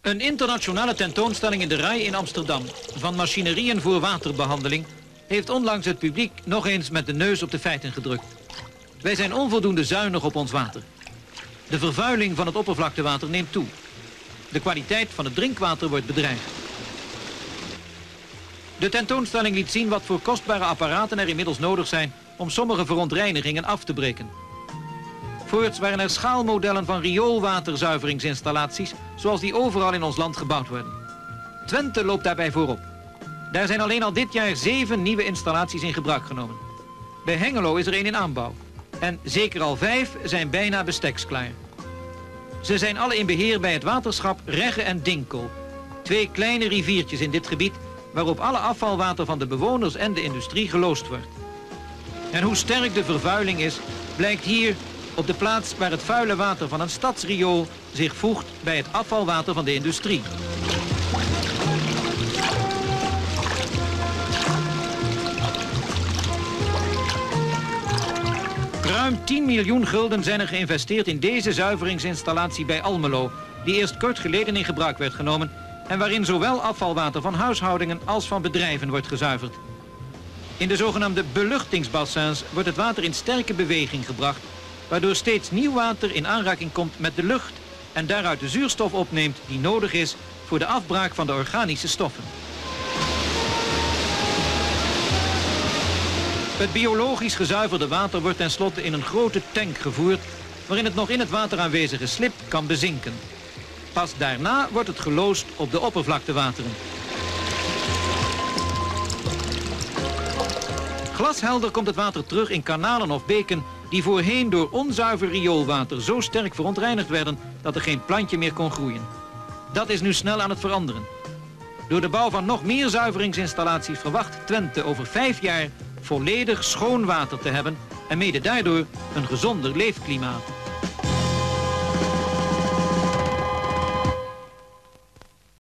Een internationale tentoonstelling in de RAI in Amsterdam van machinerieën voor waterbehandeling heeft onlangs het publiek nog eens met de neus op de feiten gedrukt. Wij zijn onvoldoende zuinig op ons water. De vervuiling van het oppervlaktewater neemt toe. De kwaliteit van het drinkwater wordt bedreigd. De tentoonstelling liet zien wat voor kostbare apparaten er inmiddels nodig zijn om sommige verontreinigingen af te breken. Voorts waren er schaalmodellen van rioolwaterzuiveringsinstallaties zoals die overal in ons land gebouwd worden. Twente loopt daarbij voorop. Daar zijn alleen al dit jaar 7 nieuwe installaties in gebruik genomen. Bij Hengelo is er één in aanbouw. En zeker al 5 zijn bijna besteksklaar. Ze zijn alle in beheer bij het waterschap Regge en Dinkel. 2 kleine riviertjes in dit gebied waarop alle afvalwater van de bewoners en de industrie geloosd wordt. En hoe sterk de vervuiling is, blijkt hier op de plaats waar het vuile water van een stadsriool zich voegt bij het afvalwater van de industrie. Ruim 10 miljoen gulden zijn er geïnvesteerd in deze zuiveringsinstallatie bij Almelo, die eerst kort geleden in gebruik werd genomen en waarin zowel afvalwater van huishoudingen als van bedrijven wordt gezuiverd. In de zogenaamde beluchtingsbassins wordt het water in sterke beweging gebracht, waardoor steeds nieuw water in aanraking komt met de lucht en daaruit de zuurstof opneemt die nodig is voor de afbraak van de organische stoffen. Het biologisch gezuiverde water wordt tenslotte in een grote tank gevoerd waarin het nog in het water aanwezige slib kan bezinken. Pas daarna wordt het geloosd op de oppervlaktewateren. Glashelder komt het water terug in kanalen of beken die voorheen door onzuiver rioolwater zo sterk verontreinigd werden dat er geen plantje meer kon groeien. Dat is nu snel aan het veranderen. Door de bouw van nog meer zuiveringsinstallaties verwacht Twente over 5 jaar volledig schoon water te hebben en mede daardoor een gezonder leefklimaat.